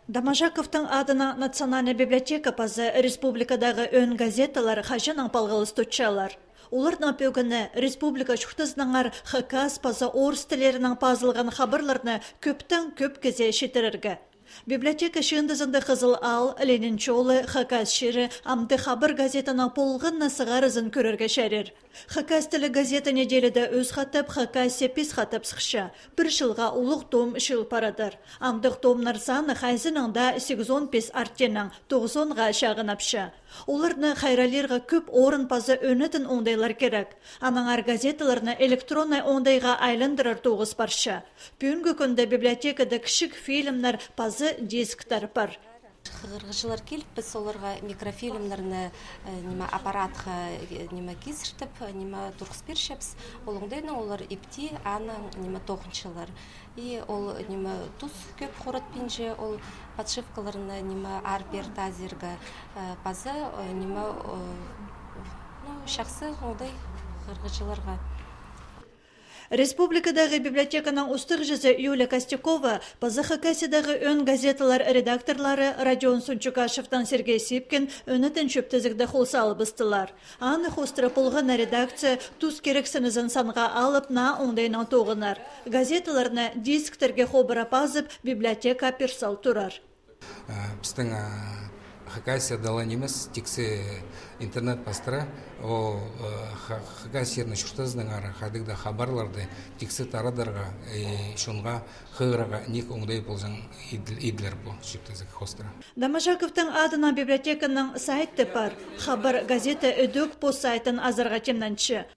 Дамажаковтың адына Национальная библиотека пазы республикадағы өн газеталар хажының палғылыс тұтчалар. Олардың пөгіні республика шүқтізнаңар хакас пазы орыс тілерінің пазылған хабарларны көптің көп кезе шетіріргі. Библиотека шындызында Қызыл Ал, Ленин Чолы, Хакас шері, амды хабар газетана полғынна сығарызын көрерге шәрер. Хакас тілі газета неделеді өз хатып, Хакас сепис хатып сықша. Бір жылға ұлық том шыл парадар. Амдық томнар саны хайзыныңда 8-15 арттенің 90-ға шағын апша. Оларны хайралерға көп орын пазы өнетін оңдайлар керек. Анаңар газеталарны электронный оңдайға айландырар тоғыз парша. Бүгінгі күнді библиотекада кішік фильмнар пазы дисктар бар. Қырғышылар келіп, біз оларға микрофильмлерні аппаратқа кесіртіп, тұрғыс бершепс. Олыңдайны олар епти, аны тоқыншылар. И ол тұз көп қорат пенже, ол подшивкаларны арпер тазерға пазы, шақсы олдай қырғышыларға. Республикадағы библиотеканың ұстық жүзі Юлия Костюкова, пазы Хакасидағы өн газеталар редакторлары Радион Сунчукашевтан Сергей Сипкин өнітін шөптізікді қолса алыбыстылар. Аны хостыры полғына редакция тұз керексінізін санға алып на оңдайнан тоғынар. Газеталарны дисктерге хобыра пазып библиотека персал тұрар. Біздің Хакасия дала немес, тексе интернет пастыра, о Хакасияны шүртіздің ары қадығда хабарларды тексе тарадарға, шонға қығыраға нек оңдай болжан идлер бұл шүртізік хостыра. Дамажаковтың адына библиотеканың сайты бар. Хабар газета өдік по сайтын азарға темнанчы.